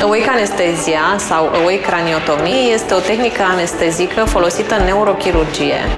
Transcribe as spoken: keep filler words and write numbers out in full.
Awake anestezia sau awake craniotomie este o tehnică anestezică folosită în neurochirurgie.